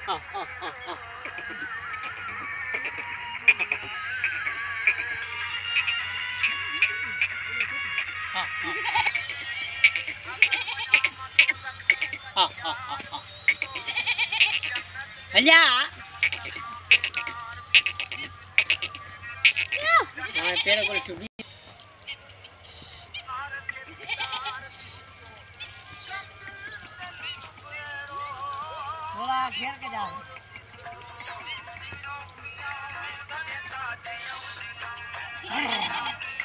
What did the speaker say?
ஐயா நான் பேரை கூட சொல்லி थोड़ा घेर के जाओ